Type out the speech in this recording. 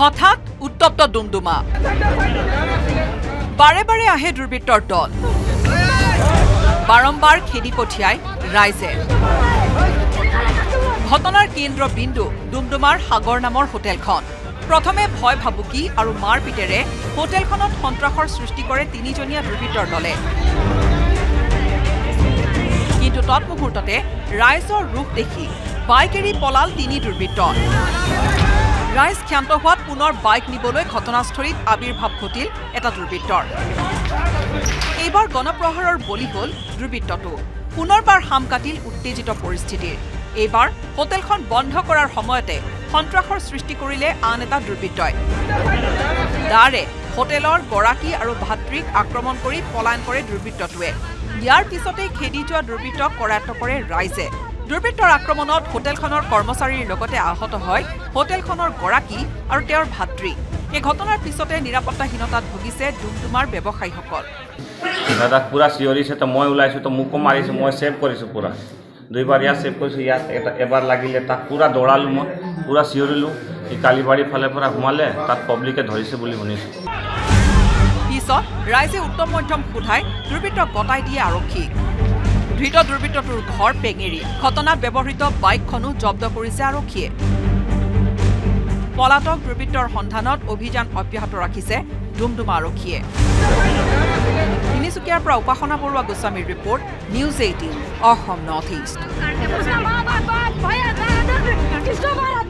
হঠাৎ উত্তপ্ত ডুমডুমা বাৰে বাৰে আহে দুৰ্বৃত্তৰ দল বাৰম্বাৰ খেদি পঠিয়ায় ৰাইজে ঘটনাৰ কেন্দ্ৰবিন্দু ডুমডুমাৰ সাগৰ নামৰ হোটেলখন প্ৰথমে ভয় ভাবুকি আৰু মাৰপিটেৰে হোটেলখনত সন্ত্ৰাসৰ সৃষ্টি কৰে তিনিজনীয়া দুৰ্বৃত্তৰ দলে কিন্তু তৎমুহূৰ্ততে ৰাইজৰ ৰূপ দেখি বাইক এৰি পলাল তিনি দুৰ্বৃত্ত ৰাইজ ক্ষান্ত হোৱাত পুনৰ বাইক নিবলৈ ঘটনাস্থলীত আবিৰ্ভাৱ ঘটিল এটা দুৰ্বৃত্তৰ এইবাৰ গণপ্ৰহাৰৰ বলি হ'ল দুৰ্বৃত্তটো পুনৰবাৰ হাম কাটিল উত্তেজিত পৰিস্থিতিৰ এইবাৰ হোটেলখন বন্ধ কৰাৰ সময়তে সন্ত্ৰাসৰ সৃষ্টি কৰিলে আন এটা দুৰ্বৃত্তই দাৰে হোটেলৰ গৰাকী আৰু ভাতৃক আক্ৰমণ কৰি পলায়ন কৰে দুৰ্বৃত্তটোৱে ইয়াৰ পিছতে খেদি যোৱা দুৰ্বৃত্তক কৰায়ত্ব কৰে ৰাইজে দুৰ্বৃত্তৰ আক্ৰমণত হোটেলখনৰ কৰ্মচাৰীৰ লগতে আহত হয় হোটেলখনৰ গৰাকী আৰু তেওঁৰ ভাতৃ এই ঘটনাৰ পিছতে নিৰাপত্তাহীনতাত ভুগিছে ডুমডুমাৰ ব্যৱসায়ীসকল দাদা পুৰা চিঞৰিছে তো মই ওলাইছো তো মোকো মাৰিছো মই সেভ কৰিছো পুৰা দুইবাৰ ইয়াত সেভ কৰিছো ইয়াত এবাৰ লাগিলে তাক পুৰা দৌৰালো মই পুৰা চিঞৰিলো এই কালিবাৰী ফালে পৰা সোমালে তাত পাব্লিকে ধৰিছে বুলি শুনিছো পিছত ৰাইজে উত্তম মধ্যম সোধাই দুৰ্বৃত্তক গতাই দিয়ে আৰক্ষী ধৃত দুৰ্বৃত্তটোৰ ঘৰ পেঙেৰি ঘটনাত ব্যৱহৃত বাইকখনো জব্দ কৰিছে আৰক্ষীয়ে পলাতক দুৰ্বৃত্তৰ সন্ধানত অভিযান অব্যাহত ৰাখিছে ডুমডুমা আৰক্ষীয়ে তিনিচুকীয়াৰ পৰা উপাসনা বৰুৱা গোস্বামীৰ report news 18 Asom north east